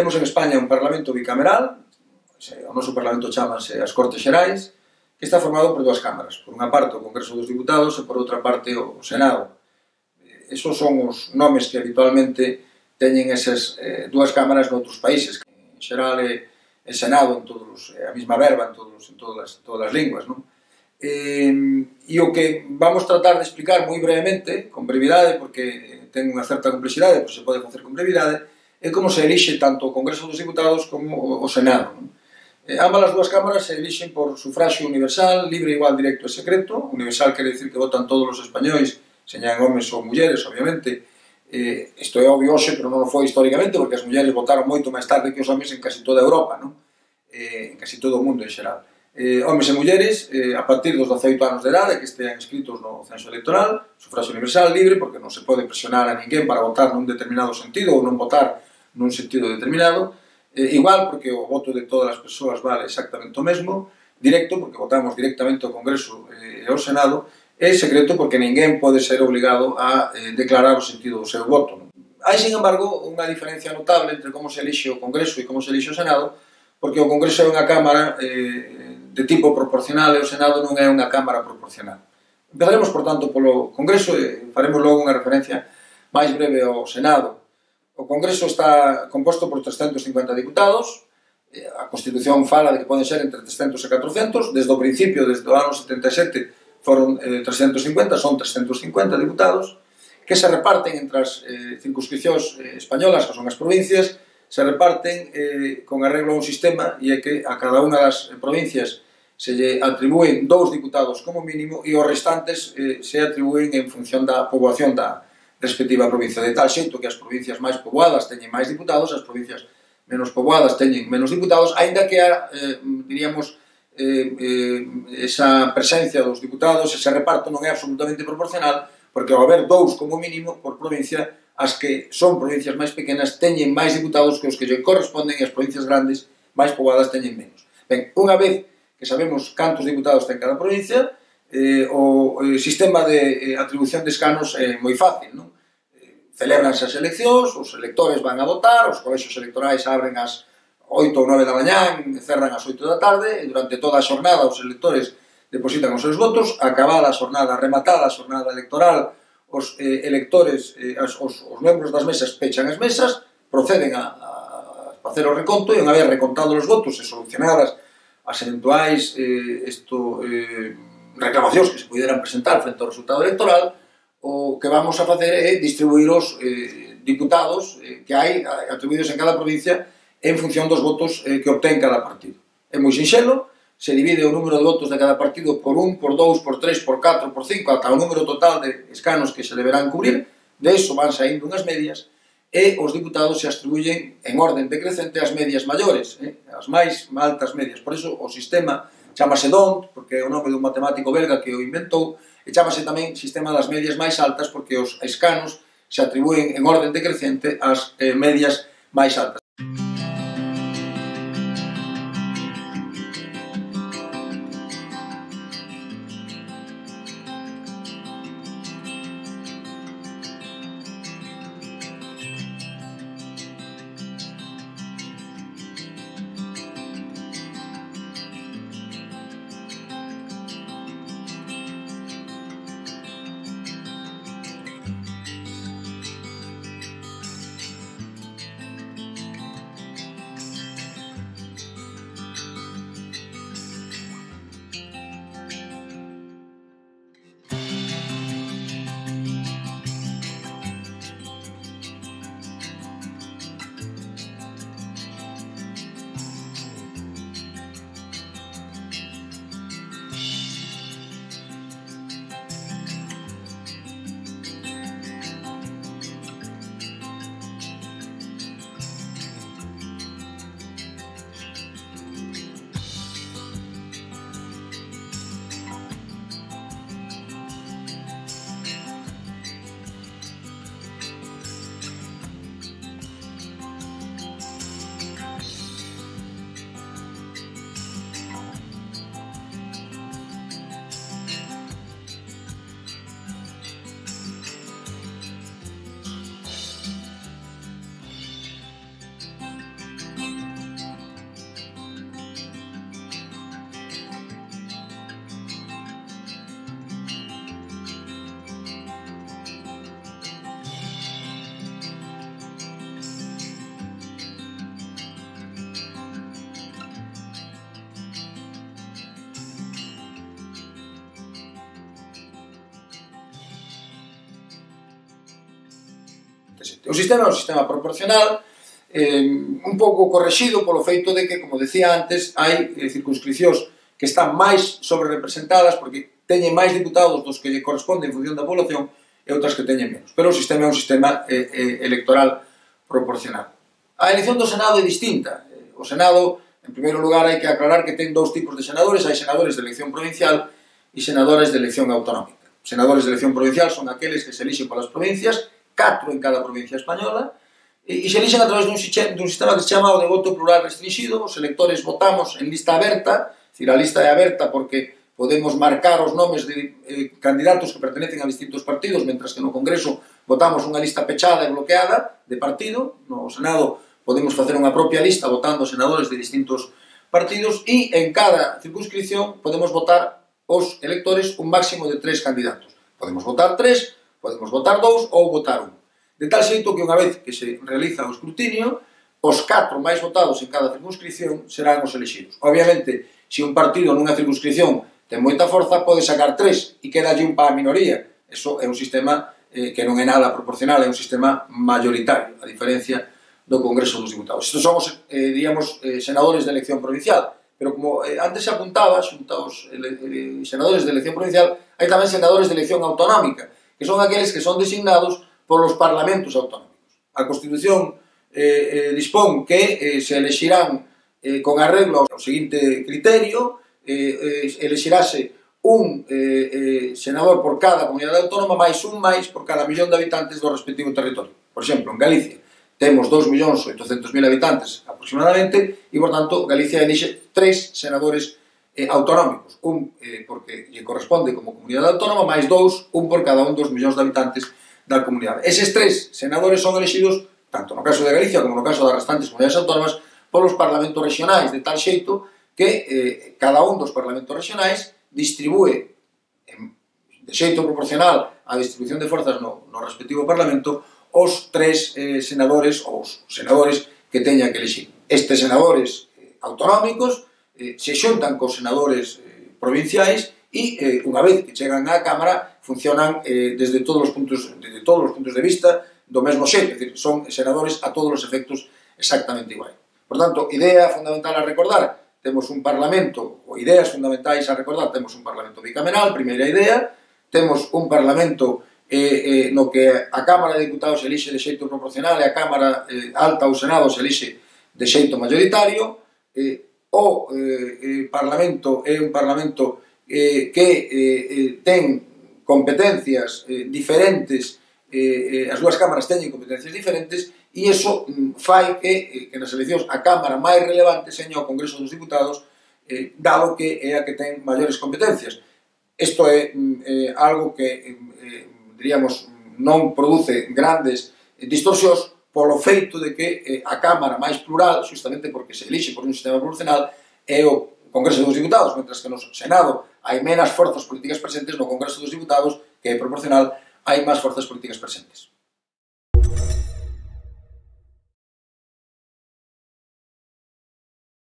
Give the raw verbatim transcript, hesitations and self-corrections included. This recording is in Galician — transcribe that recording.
temos en España un Parlamento bicameral, o noso Parlamento chámase as Cortes Xerais, que está formado por dúas cámaras. Por unha parte o Congreso dos Diputados e por outra parte o Senado. Esos son os nomes que habitualmente teñen esas eh, dúas cámaras noutros países. En xeral é el Senado en todos, é a mesma verba en, todos, en todas, todas as linguas, non? Eh, e o que vamos tratar de explicar moi brevemente, con brevidade, porque ten unha certa complexidade, pois se pode facer con brevidade, é como se elixe tanto o Congreso dos Diputados como o, o Senado, non? Eh, ambas as dúas cámaras se elixen por sufraxio universal, libre, igual, directo e secreto. Universal quere dicir que votan todos os españois, señan homes ou mulleres, obviamente. Eh, isto é obvio hoxe, pero non o foi históricamente, porque as mulleres votaron moito máis tarde que os homes en casi toda Europa, non? Eh, en casi todo o mundo en xeral. Eh, homes e mulleres, eh, a partir dos dezaoito anos de idade, que estean inscritos no censo electoral, sufraxio universal, libre, porque non se pode presionar a ninguén para votar nun determinado sentido ou non votar nun sentido determinado. Eh, igual, porque o voto de todas as persoas vale exactamente o mesmo. Directo, porque votamos directamente ao Congreso e ao Senado. E secreto, porque ninguén pode ser obligado a eh, declarar o sentido do seu voto, non? Hai, sin embargo, unha diferencia notable entre como se elixe o Congreso e como se elixe o Senado, porque o Congreso é unha cámara eh, de tipo proporcional e o Senado non é unha cámara proporcional. Empezaremos, por tanto, polo Congreso e faremos logo unha referencia máis breve ao Senado. O Congreso está composto por trescentos cincuenta diputados. A Constitución fala de que poden ser entre trescentos e catrocentos. Desde o principio, desde o ano setenta e sete, foron eh, trescentos cincuenta, son trescentos cincuenta diputados, que se reparten entre as eh, circunscripcións eh, españolas, que son as provincias, se reparten eh, con arreglo a un sistema, e é que a cada unha das provincias se lle atribúen dous diputados como mínimo e os restantes eh, se atribúen en función da poboación da respectiva provincia, de tal xeito que as provincias máis poboadas teñen máis diputados, as provincias menos poboadas teñen menos diputados, aínda que a, eh, diríamos, eh, eh, esa presencia dos diputados, ese reparto non é absolutamente proporcional, porque ao haber dous como mínimo por provincia, as que son provincias máis pequenas teñen máis diputados que os que lle corresponden e as provincias grandes máis poboadas teñen menos. Ben, unha vez que sabemos cantos diputados ten cada provincia, eh, o eh, sistema de eh, atribución de escanos é moi fácil, non? Celebranse as eleccións, os electores van a votar, os colexios electorais abren ás oito ou nove da mañán, cerran ás oito da tarde, e durante toda a xornada os electores depositan os seus votos. Acabada a xornada, rematada a xornada electoral, os eh, electores, eh, os, os membros das mesas pechan as mesas, proceden a, a facer o reconto, e unha vez recontados os votos e solucionadas as eventuais eh, esto, eh, reclamacións que se pudieran presentar frente ao resultado electoral, o que vamos a facer é distribuir os eh, diputados eh, que hai atribuídos en cada provincia en función dos votos eh, que obtén cada partido. É moi sinxelo, se divide o número de votos de cada partido por un, por dous, por tres, por catro, por cinco, ata o número total de escanos que se deberán cubrir. De iso van saindo unhas medias, e os diputados se atribuyen en orden decrecente as medias maiores, eh, as máis altas medias. Por iso o sistema chamase D O N T, porque é o nome dun matemático belga que o inventou, e chamase tamén sistema das medias máis altas, porque os escanos se atribúen en orden decrecente ás eh, medias máis altas. vinte e sete. O sistema é un sistema proporcional, eh, un pouco correxido polo feito de que, como decía antes, hai eh, circunscripcións que están máis sobre-representadas porque teñen máis diputados dos que lle corresponde en función da población e outras que teñen menos. Pero o sistema é un sistema eh, eh, electoral proporcional. A elección do Senado é distinta. O Senado, en primeiro lugar, hai que aclarar que ten dous tipos de senadores. Hai senadores de elección provincial e senadores de elección autonómica. Os senadores de elección provincial son aqueles que se elixen polas provincias, catro en cada provincia española, e se elixen a través dun sistema que se chama o de voto plural restringido. Os electores votamos en lista aberta, é dicir, a lista é aberta porque podemos marcar os nomes de eh, candidatos que pertenecen a distintos partidos, mentras que no Congreso votamos unha lista pechada e bloqueada de partido. No Senado podemos facer unha propia lista votando senadores de distintos partidos e en cada circunscripción podemos votar os electores un máximo de tres candidatos. Podemos votar tres, podemos votar dous ou votar un. De tal xeito que unha vez que se realiza o escrutinio, os catro máis votados en cada circunscripción serán os elegidos. Obviamente, se un partido nunha circunscripción ten moita forza, pode sacar tres e quedalle un pa a minoría. Eso é un sistema eh, que non é nada proporcional, é un sistema mayoritario, a diferencia do Congreso dos Diputados. Estos son os, eh, diríamos, eh, senadores de elección provincial, pero como eh, antes se apuntaba, xunto aos eh, senadores de elección provincial, hai tamén senadores de elección autonómica, que son aqueles que son designados polos parlamentos autonómicos. A Constitución eh, eh, dispón que eh, se elexirán eh, con arreglo ao seguinte criterio: eh, eh, elexirase un eh, eh, senador por cada comunidade autónoma máis un máis por cada millón de habitantes do respectivo territorio. Por exemplo, en Galicia temos dous millóns oitocentos mil habitantes aproximadamente e, por tanto, Galicia elixe tres senadores eh, autonómicos, un eh, porque lle corresponde como comunidade autónoma, máis dous, un por cada un dos millóns de habitantes da comunidade. Eses tres senadores son elexidos, tanto no caso de Galicia como no caso das restantes comunidades autónomas, polos parlamentos regionais, de tal xeito que eh, cada un dos parlamentos regionais distribúe en, de xeito proporcional á distribución de forzas no, no respectivo parlamento os tres eh, senadores ou os senadores que teña que elexir. Estes senadores eh, autonómicos eh, se xuntan cos senadores eh, provinciais e eh, unha vez que chegan á Cámara funcionan eh, desde todos os puntos desde todos os puntos de vista do mesmo xeito, é dicir, son senadores a todos os efectos exactamente igual. Por tanto, idea fundamental a recordar: temos un parlamento, ou ideas fundamentais a recordar, temos un parlamento bicameral, primeira idea, temos un parlamento eh, eh, no que a Cámara de Diputados elixe de xeito proporcional e a Cámara eh, Alta ou Senado se elixe de xeito mayoritario. eh, o eh, eh, Parlamento é un Parlamento eh, que eh, eh, ten competencias eh, diferentes, eh, eh, as dúas cámaras teñen competencias diferentes, e iso mm, fai que, eh, que nas eleccións a Cámara máis relevante seña o Congreso dos Diputados, eh, dado que é a que ten maiores competencias. Isto é mm, eh, algo que, eh, diríamos, non produce grandes eh, distorsións polo feito de que eh, a Cámara máis plural, justamente porque se elixe por un sistema proporcional, é o Congreso dos Diputados, mentras que no Senado hai menos forzas políticas presentes, no Congreso dos Diputados, que é proporcional, hai máis forzas políticas presentes.